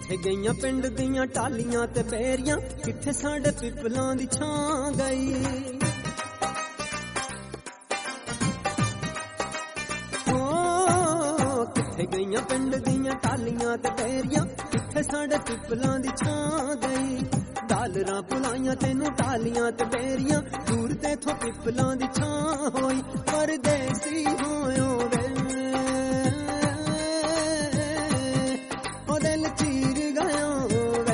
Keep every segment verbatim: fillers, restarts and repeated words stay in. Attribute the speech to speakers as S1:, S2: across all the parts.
S1: ਕਿੱਥੇ ਗਈਆਂ ਪਿੰਡ ਦੀਆਂ ਟਾਲੀਆਂ ਤੇ ਬੇਰੀਆਂ, ਕਿੱਥੇ ਸਾਡੇ ਪਿੱਪਲਾਂ ਦੀ ਛਾਂ ਗਈ। ਓ ਕਿੱਥੇ ਗਈਆਂ ਪਿੰਡ ਦੀਆਂ ਟਾਲੀਆਂ ਤੇ ਬੇਰੀਆਂ, ਕਿੱਥੇ ਸਾਡੇ ਪਿੱਪਲਾਂ ਦੀ ਛਾਂ ਗਈ। ਡਾਲਰਾਂ ਪੁਲਾਈਆਂ ਤੈਨੂੰ ਟਾਲੀਆਂ ਤੇ ਬੇਰੀਆਂ, ਦੂਰ ਤੇਥੋਂ ਪਿੱਪਲਾਂ ਦੀ ਛਾਂ ਹੋਈ। ਪਰਦੇਸੀ ਹੋਇਓ ਵੇ ਉਹ ਦਿਲ ਚੀਰ ਗਿਆ ਵੇ।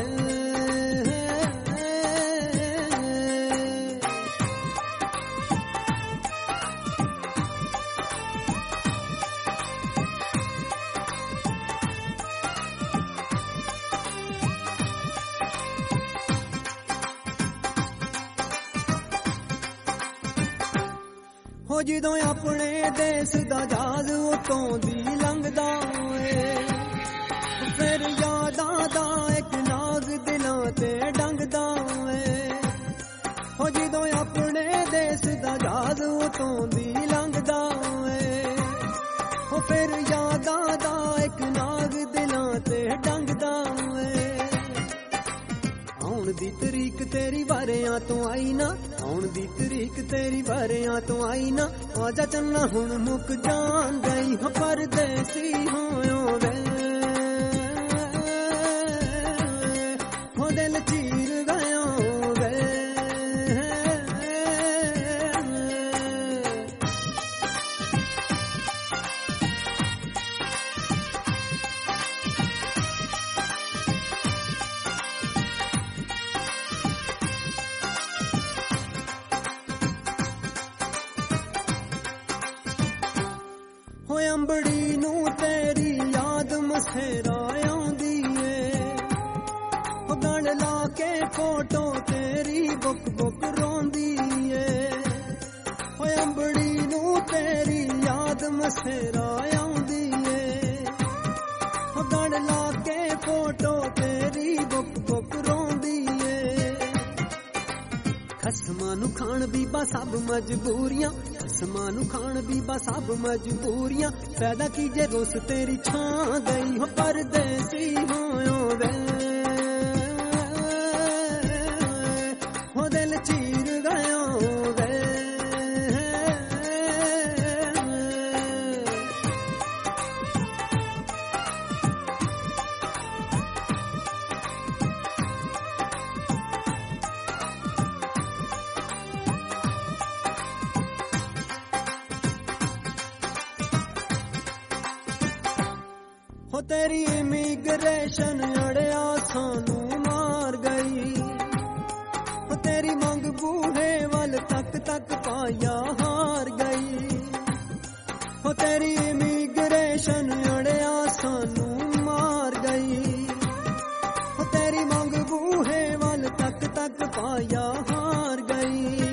S1: ਹੋ ਜਦੋਂ ਆਪਣੇ ਦੇਸ ਦਾ ਜਹਾਜ਼ ਉਤੋਂ ਦੀ ਲੰਘਦਾ ਏ, ਫਿਰ ਯਾਦਾਂ ਦਾ ਇੱਕ ਨਾਗ ਦਿਲਾਂ ਤੇ ਡੰਗਦਾ ਏ। ਹੋ ਜਦੋਂ ਆਪਣੇ ਦੇਸ ਦਾ ਜਹਾਜ਼ ਉਤੋਂ ਦੀ ਲੰਘਦਾ ਏ, ਹੋ ਫਿਰ ਯਾਦਾਂ ਦਾ ਇੱਕ ਨਾਗ ਦਿਲਾਂ ਤੇ ਡੰਗਦਾ ਏ। ਆਉਣ ਦੀ ਤਰੀਕ ਤੇਰੀ ਵਾਰਿਆਂ ਤੋਂ ਆਈ ਨਾ, ਆਉਣ ਦੀ ਤਰੀਕ ਤੇਰੀ ਵਾਰਿਆਂ ਤੋਂ ਆਈ ਨਾ। ਆਜਾ ਚੰਨਾ ਹੁਣ ਮੁੱਕ ਜਾਣ ਗਈ, ਹੋ ਪਰਦੇਸੀ ਹੋਇਓ ਵੇ ਹੋ ਦਿਲ ਚੀਰ ਗਿਆ ਵੇ। ਹੋ ਅੰਬੜੀ ਨੂੰ ਤੇਰੀ ਯਾਦ ਮਸੇਰਾ ਆਉਂਦੀ ਏ, ਹੋ ਗਣ ਲਾ ਕੇ ਫੋਟੋ ਤੇਰੀ ਬੁੱਕ ਬੁੱਕ ਰੋਂਦੀ ਏ। ਹੋ ਅੰਬੜੀ ਨੂੰ ਤੇਰੀ ਯਾਦ ਮਸੇਰਾ ਆਉਂਦੀ ਏ, ਹੋ ਗਣ ਲਾ ਕੇ ਫੋਟੋ ਤੇਰੀ ਬੁੱਕ ਬੁੱਕ ਰੋਂਦੀ ਏ। ਖਸਮਾਂ ਨੂੰ ਖਾਣ ਬੀਬਾ ਸਭ ਮਜਬੂਰੀਆਂ, ਖਸਮਾਂ ਨੂੰ ਖਾਣ ਬੀਬਾ ਸਭ ਮਜਬੂਰੀਆਂ। ਪੈਦਾ ਕੀ ਜੇ ਰੁੱਸ ਤੇਰੀ ਛਾਂ ਗਈ, ਹੋ ਪਰਦੇਸੀ ਹੋਇਓ ਵੇ ਹੋ ਦਿਲ ਚੀਰ ਗਿਆ ਵੇ। ਹੋ ਤੇਰੀ ਇਮੀਗ੍ਰੇਸ਼ਨ ਅੜਿਆ ਸਾਨੂੰ ਮਾਰ ਗਈ, ਹੋ ਤੇਰੀ ਮੰਗ ਬੂਹੇ ਵੱਲ ਤੱਕ ਤੱਕ ਪਾਇਆ ਹਾਰ ਗਈ। ਹੋ ਤੇਰੀ ਇਮੀਗ੍ਰੇਸ਼ਨ ਅੜਿਆ ਸਾਨੂੰ ਮਾਰ ਗਈ, ਹੋ ਤੇਰੀ ਮੰਗ ਬੂਹੇ ਵੱਲ ਤੱਕ ਤੱਕ ਪਾਇਆ ਹਾਰ ਗਈ।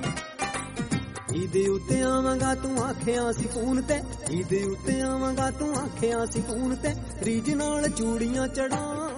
S1: ਇਹਦੇ ਉੱਤੇ ਆਵਾਂਗਾ ਤੂੰ ਆਖਿਆ ਸੀ ਫੋਨ ਤੇ, ਇਹਦੇ ਉੱਤੇ ਆਵਾਂਗਾ ਤੂੰ ਆਖਿਆ ਸੀ ਫੋਨ ਤੇ। ਰੀਝ ਨਾਲ ਚੂੜੀਆਂ ਚੜਾ